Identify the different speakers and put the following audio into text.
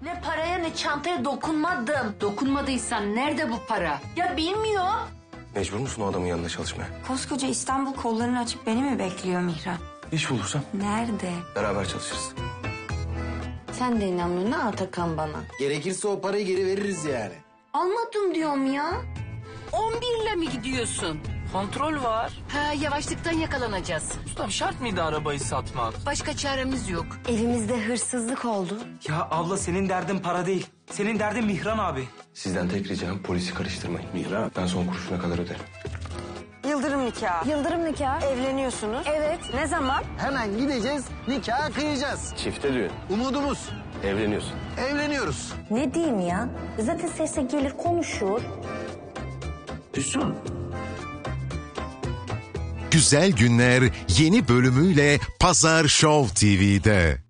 Speaker 1: Ne paraya ne çantaya dokunmadım.
Speaker 2: Dokunmadıysan nerede bu para?
Speaker 1: Ya bilmiyorum.
Speaker 3: Mecbur musun o adamın yanında çalışmaya?
Speaker 4: Koskoca İstanbul kollarını açıp beni mi bekliyor Mihran?
Speaker 3: İş bulursam
Speaker 4: Nerede?
Speaker 3: beraber çalışırız.
Speaker 1: Sen de inanmıyorsun ha Atakan bana.
Speaker 5: Gerekirse o parayı geri veririz yani.
Speaker 1: Almadım diyorum ya.
Speaker 2: 11'le mi gidiyorsun?
Speaker 6: Kontrol var.
Speaker 2: Ha, yavaşlıktan yakalanacağız.
Speaker 6: Ustam şart mıydı arabayı satmak?
Speaker 2: Başka çaremiz yok.
Speaker 1: Evimizde hırsızlık oldu.
Speaker 7: Ya abla senin derdin para değil. Senin derdin Mihran abi.
Speaker 3: Sizden tek ricam polisi karıştırmayın. Mihran. Ben son kuruşuna kadar öderim.
Speaker 4: Yıldırım nikahı.
Speaker 1: Yıldırım nikah.
Speaker 4: Evleniyorsunuz.
Speaker 1: Evet.
Speaker 4: Ne zaman?
Speaker 5: Hemen gideceğiz, nikah kıyacağız.
Speaker 3: Çifte düğün.
Speaker 5: Umudumuz.
Speaker 3: Evleniyorsun.
Speaker 5: Evleniyoruz.
Speaker 1: Ne diyeyim ya? Zaten sesle gelir konuşur.
Speaker 5: Füsun.
Speaker 8: Güzel Günler yeni bölümüyle Pazar Show TV'de.